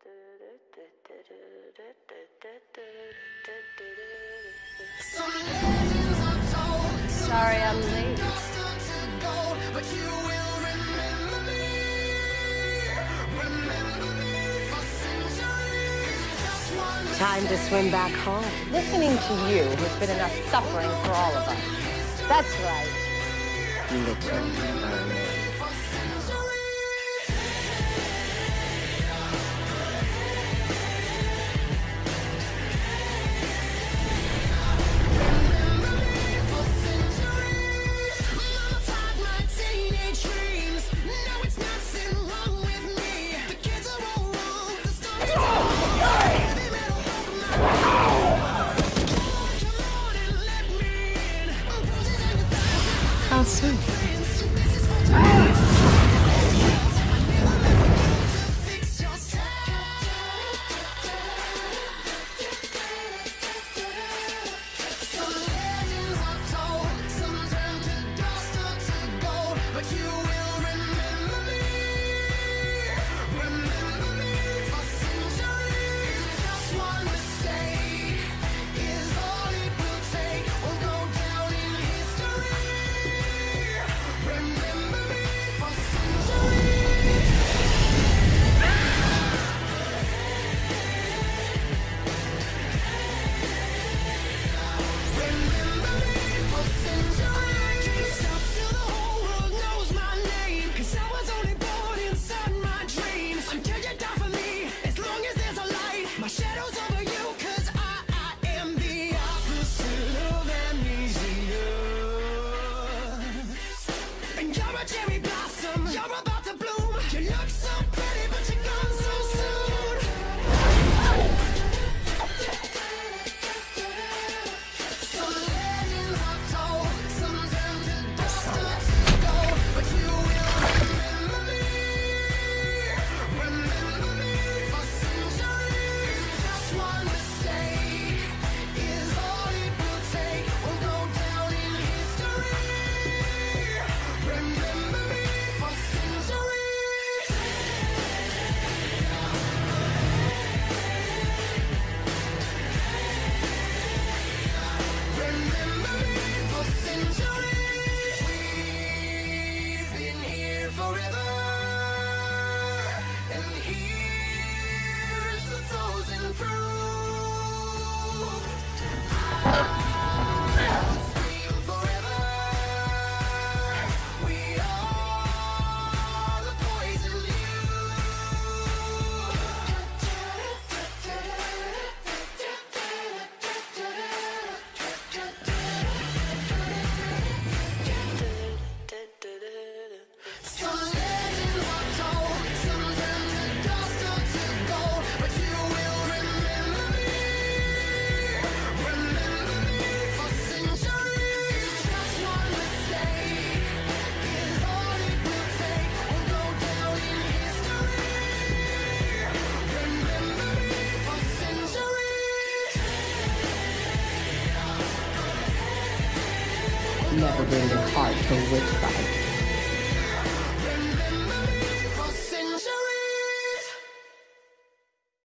Sorry I'm late. Time to swim back home. Listening to you has been enough suffering for all of us. That's right. Little mermaid. How soon? Cherry blossom, you're about to bloom. You look so pretty, but you're gone so soon. Some legends are told, some turn to dust or to gold, but you will remember me for centuries. Just one mistake is all it will take. We'll go down in history. Remember me for centuries. Remember me for centuries. We've been here forever, and here's the frozen fruit. I'll scream forever. We are the poison you. Some legends are told, some turn to dust or to gold, but you will remember me for centuries. Just one mistake is all it will take. We'll go down in history. Remember me for centuries. Never bring your heart to a witch fight.